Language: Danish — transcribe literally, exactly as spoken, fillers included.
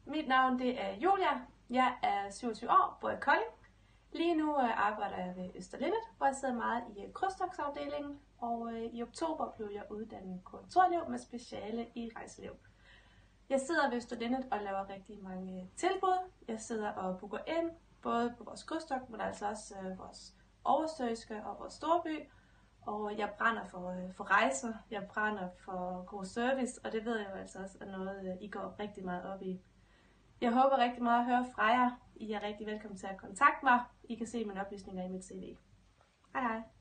Mit navn det er Julia. Jeg er syvogtyve år, bor i Kolding. Lige nu arbejder jeg ved Østerlindet, hvor jeg sidder meget i krydstogtsafdelingen. Og i oktober blev jeg uddannet kontorelev med speciale i rejselev. Jeg sidder ved Østerlindet og laver rigtig mange tilbud. Jeg sidder og booker ind, både på vores krydstogt, men altså også vores oversøiske og vores storby. Og jeg brænder for, for rejser, jeg brænder for god service, og det ved jeg jo altså også er noget, I går rigtig meget op i. Jeg håber rigtig meget at høre fra jer. I er rigtig velkommen til at kontakte mig. I kan se mine oplysninger i mit C V. Hej hej.